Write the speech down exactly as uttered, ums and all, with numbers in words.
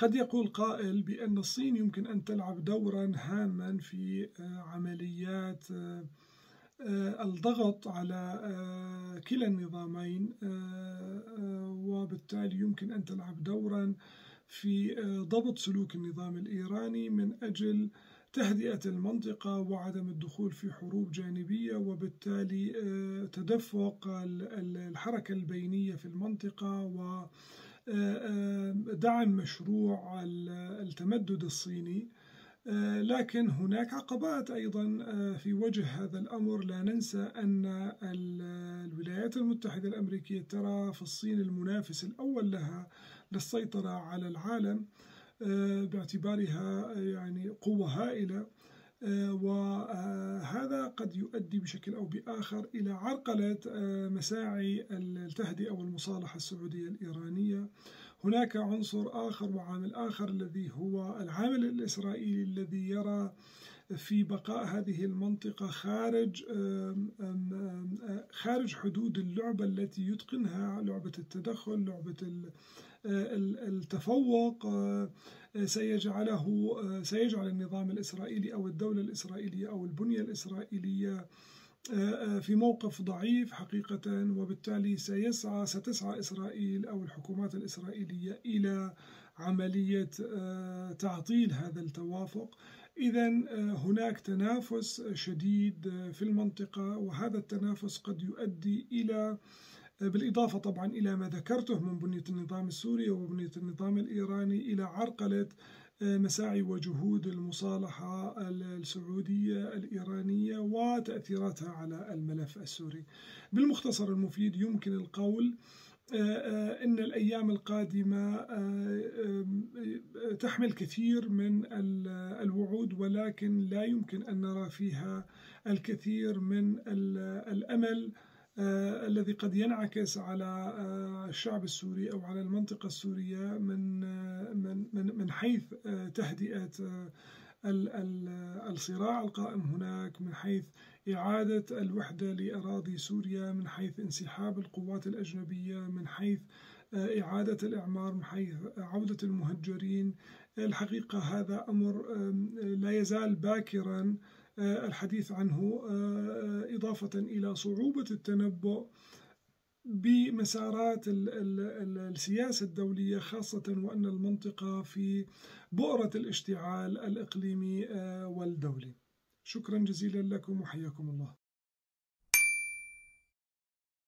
قد يقول قائل بأن الصين يمكن أن تلعب دورا هاما في عمليات الضغط على كلا النظامين، وبالتالي يمكن أن تلعب دورا في ضبط سلوك النظام الإيراني من أجل تهدئة المنطقة وعدم الدخول في حروب جانبية، وبالتالي تدفق الحركة البينية في المنطقة ودعم مشروع التمدد الصيني. لكن هناك عقبات أيضا في وجه هذا الأمر. لا ننسى أن الولايات المتحدة الأمريكية ترى في الصين المنافس الأول لها للسيطرة على العالم باعتبارها يعني قوة هائلة، وهذا قد يؤدي بشكل أو بآخر إلى عرقلة مساعي التهدئة والمصالحة السعودية الإيرانية. هناك عنصر آخر وعامل آخر الذي هو العامل الإسرائيلي الذي يرى في بقاء هذه المنطقة خارج خارج حدود اللعبة التي يتقنها، لعبة التدخل، لعبة التفوق، سيجعله سيجعل النظام الإسرائيلي أو الدولة الإسرائيلية أو البنية الإسرائيلية في موقف ضعيف حقيقة، وبالتالي سيسعى ستسعى إسرائيل أو الحكومات الإسرائيلية إلى عملية تعطيل هذا التوافق. إذا هناك تنافس شديد في المنطقة، وهذا التنافس قد يؤدي إلى، بالإضافة طبعا إلى ما ذكرته من بنية النظام السوري وبنية النظام الإيراني، إلى عرقلة مساعي وجهود المصالحة السعودية الإيرانية وتأثيراتها على الملف السوري. بالمختصر المفيد يمكن القول إن الأيام القادمة تحمل كثير من الوعود، ولكن لا يمكن أن نرى فيها الكثير من الأمل الذي قد ينعكس على الشعب السوري أو على المنطقة السورية من من من حيث تهدئة الصراع القائم هناك، من حيث إعادة الوحدة لأراضي سوريا، من حيث انسحاب القوات الأجنبية، من حيث إعادة الإعمار، من حيث عودة المهجرين. الحقيقة هذا أمر لا يزال باكرا الحديث عنه، إضافة إلى صعوبة التنبؤ بمسارات السياسة الدولية، خاصة وأن المنطقة في بؤرة الاشتعال الإقليمي والدولي. شكرا جزيلا لكم وحياكم الله.